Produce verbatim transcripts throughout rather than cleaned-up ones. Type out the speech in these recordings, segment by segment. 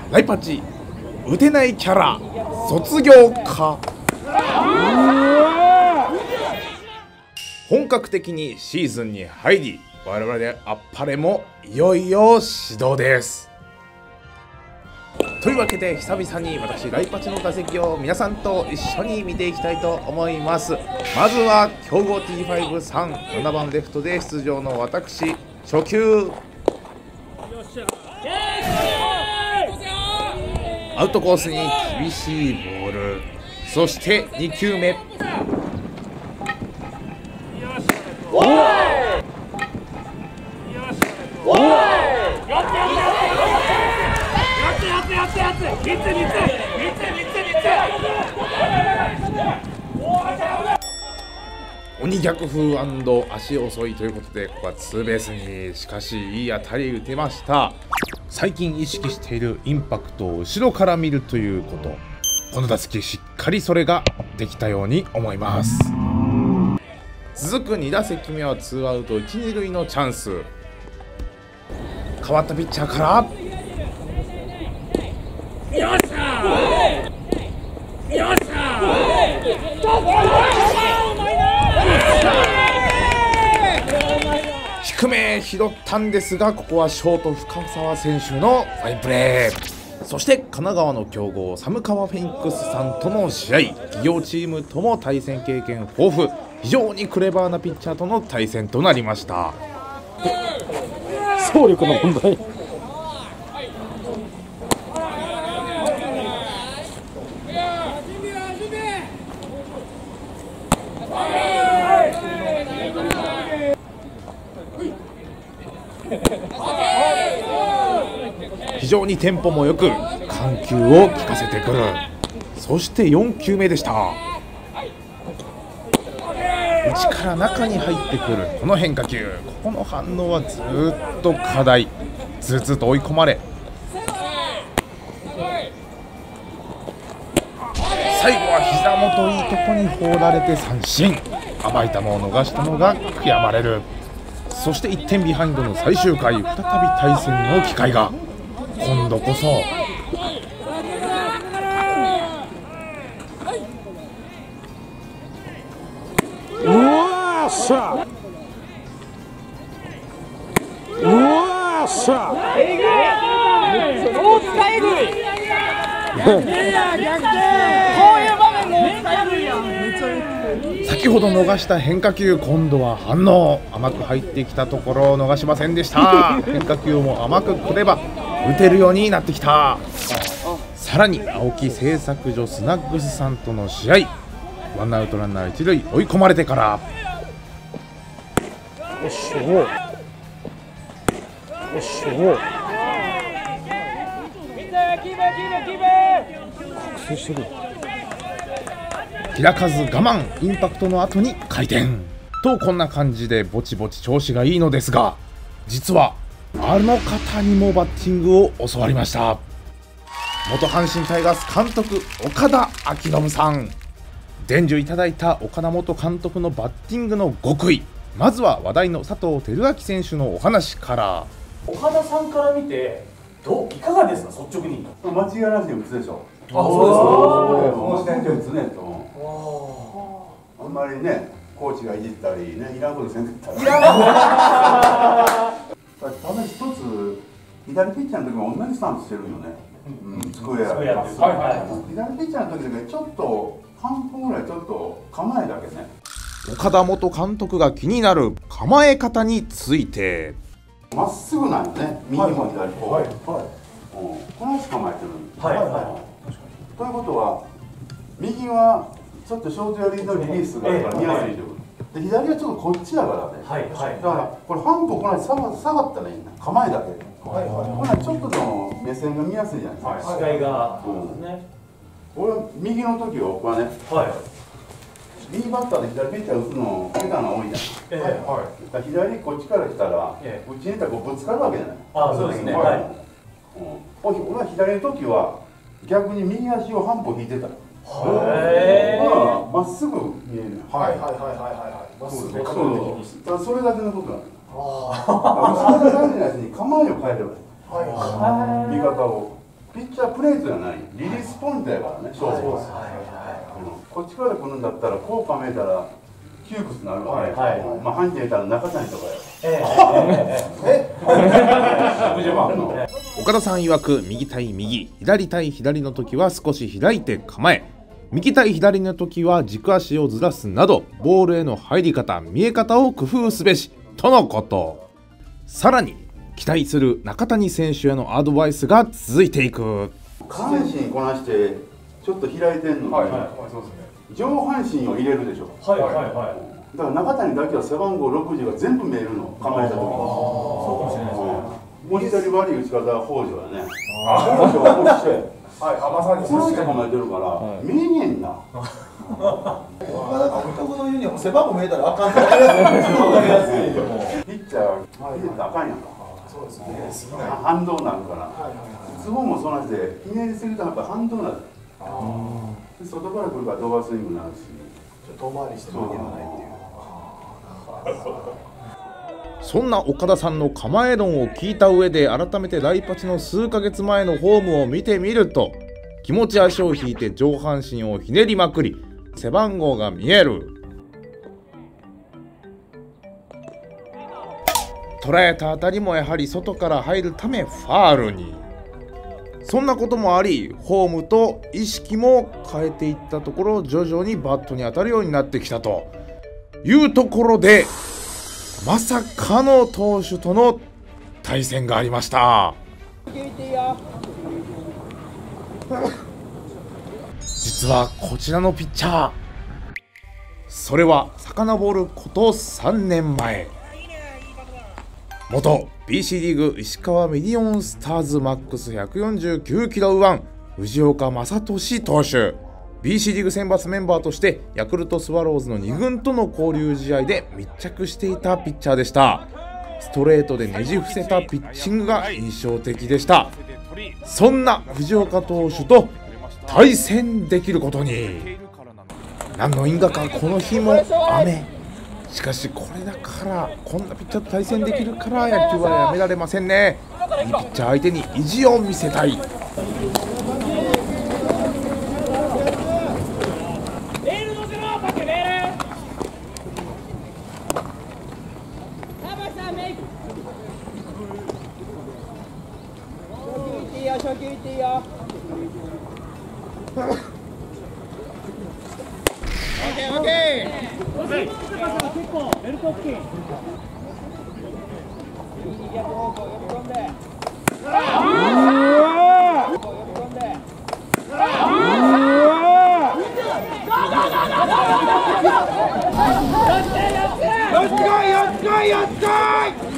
ライパチ打てないキャラ卒業か。本格的にシーズンに入り、我々であっぱれもいよいよ始動です。というわけで久々に私ライパチの打席を皆さんと一緒に見ていきたいと思います。まずは強豪 ティーファイブ さん、ななばんレフトで出場の私、初球アウトコースに厳しいボール、そしてにきゅうめ鬼逆風&足遅いということで、ここはツーベースに、しかしいい当たり打てました。最近意識しているインパクトを後ろから見るということ、この打席しっかりそれができたように思います。続くに打席目はツーアウトいち、に塁のチャンス。変わったピッチャーからよっしゃーよっしゃー低め拾ったんですが、ここはショート深沢選手のファインプレー。そして神奈川の強豪寒川フェニックスさんとの試合、両チームとも対戦経験豊富、非常にクレバーなピッチャーとの対戦となりました。 走力の問題。 非常にテンポもよく緩急を効かせてくる。そしてよんきゅうめでした。内から中に入ってくるこの変化球、ここの反応はずっと課題。ずっと追い込まれ、最後は膝元いいとこに放られて三振。甘い球を逃したのが悔やまれる。そしていってんビハインドの最終回、再び対戦の機会が。今度こそうわっしゃうわっしゃ大塚えぐい。 先ほど逃した変化球、今度は反応。甘く入ってきたところを逃しませんでした。変化球も甘くくれば打てるようになってきた。さらに青木製作所スナッグスさんとの試合、ワンアウトランナーいち塁、追い込まれてからよっしょよっしょ覚醒してる。 開かず我慢、インパクトの後に回転と、こんな感じでぼちぼち調子がいいのですが、実はあの方にもバッティングを教わりました。元阪神タイガース監督岡田彰信さん、伝授いただいた岡田元監督のバッティングの極意、まずは話題の佐藤輝明選手のお話から。 岡田さんから見てどう、いかがですか、率直に。 間違いなしに打つでしょ。 あ、そうですか。 この視点で打つねと。あんまりね、コーチがいじったりね、いらんことせんかったら。いらんただ一つ、左ピッチャーの時も同じスタンスしてるよね。うん、スクエア。左ピッチャーの時だけちょっと半分ぐらいちょっと構えだけね。 岡田元監督が気になる構え方について。 まっすぐなんよね、右も左も。はいはい。この足構えてる。はいはい。ということは、右はちょっとショート寄りのリリースがあるから見やすいで。で左はちょっとこっちやからね。はいはい。だからこれ半歩こない下が下がったらいいんだ。構えだけ。はいはい。これちょっとの目線が見やすいじゃないですか。 視界が。ね。 俺は右の時はね。はい。右バッターで左ピッチャー打つの下手な多いじゃん。ええはい。左こっちから来たら、うちにいったらこうぶつかるわけじゃない。ああそうですね。はい。俺は左の時は逆に右足を半歩引いてた。へえ。まっすぐ見える。はいはいはいはいはい。まっすぐ。そう。それだけのことなの。ああ。それが大事なやつに構えを変えればいい。はいはい。見方を。 ピッチャープレートじゃない、リリースポイントやからね、勝負は。こっちから来るんだったら、こう構えたら窮屈になるわね。まあ、阪神やったら中谷とかや。え岡田さん曰く、右対右、左対左の時は少し開いて構え、右対左の時は軸足をずらすなど、ボールへの入り方、見え方を工夫すべしとのこと。さらに期待する中谷選手へのアドバイスが続いていく。 下半身こなしてちょっと開いてんのに、上半身を入れるでしょ。はいはいはい。だから中谷だけは背番号ろくじゅうが全部見えるの、構えた時に。そうかもしれないですね。もう一人悪い打ち方は北条やね。北条はこうして、はい、まさにこうして構えてるから見えへんな。 岡田監督の言うには背番号見えたらあかんって分かりやすい。 ピッチャー入れたらあかんやんか。そうですね。反動になるから。ズボンもそうなんで、ひねりすぎたらやっぱ反動になる。外から来るからドーバースイングになるし、 遠回りしてもいけないっていう。 そんな岡田さんの構え論を聞いた上で、改めてライパチの数ヶ月前のフォームを見てみると、気持ち足を引いて上半身をひねりまくり、背番号が見える。捉えた当たりもやはり外から入るためファールに。そんなこともあり、フォームと意識も変えていったところ、徐々にバットに当たるようになってきたというところで、まさかの投手との対戦がありました。実はこちらのピッチャー、それは遡ることさんねんまえ、元 ビーシー リーグ石川ミリオンスターズマックスひゃくよんじゅうきゅうキロ右腕、藤岡正俊投手。 ビーシー リーグ選抜メンバーとしてヤクルトスワローズのに軍との交流試合で密着していたピッチャーでした。ストレートでねじ伏せたピッチングが印象的でした。そんな藤岡投手と対戦できることに、何の因果かこの日も雨。しかしこれだから、こんなピッチャーと対戦できるから野球はやめられませんね。いいピッチャー相手に意地を見せたい。 初球いっていいよ。オッケーオッケー。結構ベルト付近。右逆方向呼び込んで。呼び込んで。よっこいよっこいよっこい。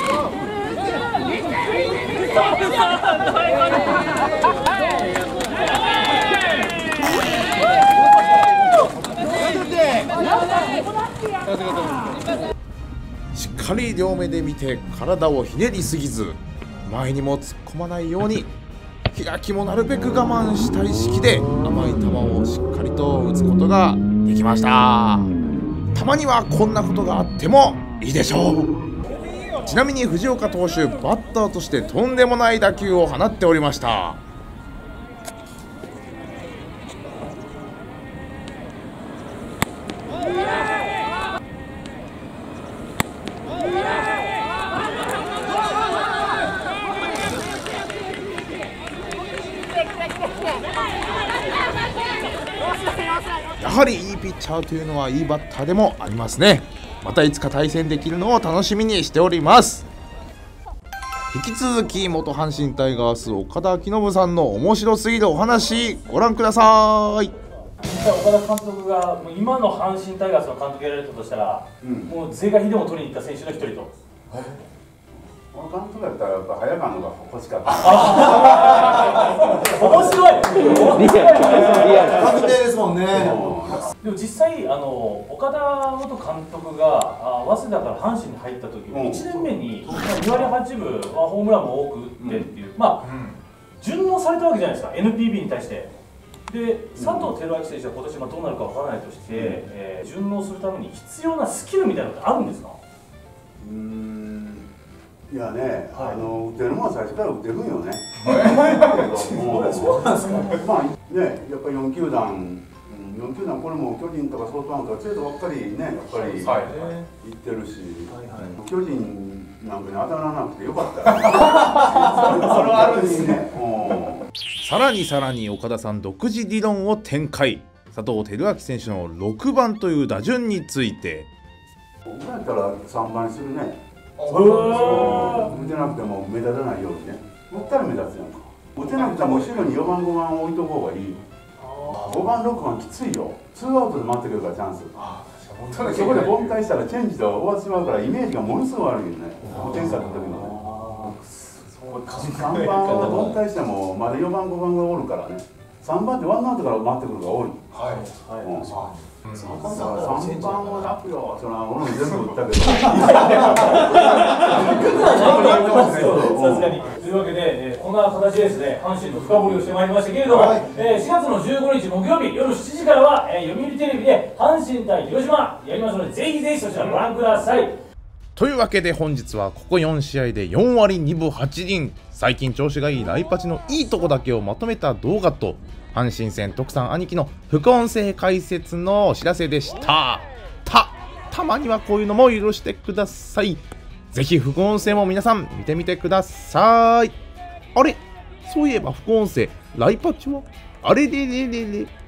しっかり両目で見て体をひねりすぎず、前にも突っ込まないように、開きもなるべく我慢した意識で甘い球をしっかりと打つことができました。たまにはこんなことがあってもいいでしょう。ちなみに藤岡投手、バッターとしてとんでもない打球を放っておりました。やはりいいピッチャーというのはいいバッターでもありますね。またいつか対戦できるのを楽しみにしております。引き続き元阪神タイガース岡田彰信さんの面白すぎるお話ご覧ください。 岡田監督がもう今の阪神タイガースの監督やられたとしたら、うん、もう是が非でも取りに行った選手の一人と。 この監督だったらやっぱ早川のが欲しかった。 面白い。 確定ですもんね。 でも実際あの岡田元監督があ早稲田から阪神に入った時、いちねんめにに割はちぶホームランも多く打ってっていう、うん、まあ、うん、順応されたわけじゃないですか エヌピービー に対して。で佐藤輝明選手は今年はどうなるかわからないとして、うん、えー、順応するために必要なスキルみたいなのってあるんですか？ うーん、 いやね、あの打てるもんは最初から打てるんよね。 そうなんですか。 まあね、やっぱりよん球団、よん球団これも巨人とかソフトバンクとか強いとばっかりね、やっぱり行ってるし、巨人なんかに当たらなくてよかったよ。それはあるんですね。 さらにさらに岡田さん独自理論を展開。佐藤輝明選手のろくばんという打順について。 僕だったらさんばんにするね。打てなくても目立たないようにね。打ったら目立つやんか。打てなくても後ろによばんごばん置いとこうがいい。ごばんろくばんきついよ。ツーアウトで待ってくるからチャンス。そこで凡退したらチェンジで終わってしまうからイメージがものすごい悪いよね。ごてんかった時のね。さんばんは凡退してもまだよばんごばんがおるからね。さんばんってワンアウトから待ってくるのが多い。さんばんは楽よ。それは俺も全部打ったけど。 さすがに。というわけで、えー、こんな形でですね、阪神の深掘りをしてまいりましたけれども、はい、えー、しがつのじゅうごにち木曜日夜しちじからは、えー、読売テレビで阪神対広島やりますので、ぜひぜひそちらご覧ください。 というわけで本日はここよんしあいでよんわりにぶはちりん、最近調子がいいライパチのいいとこだけをまとめた動画と、阪神戦特産兄貴の副音声解説のお知らせでした。た、たまにはこういうのも許してください。ぜひ副音声も皆さん見てみてください。あれ、そういえば副音声、ライパチはあれれれれれ。